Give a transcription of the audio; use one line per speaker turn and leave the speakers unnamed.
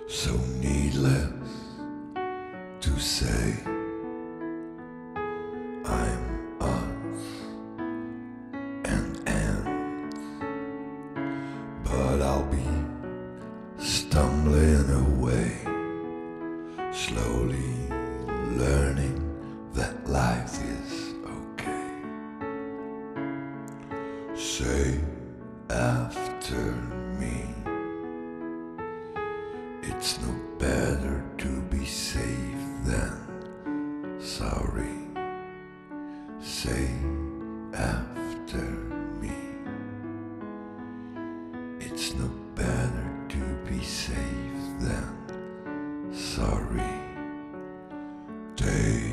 So needless to say, I'm us and ends, but I'll be stumbling away, slowly learning that life is okay. Say after me, it's no better to be safe than sorry. Say after me, it's no better to be safe than sorry. Day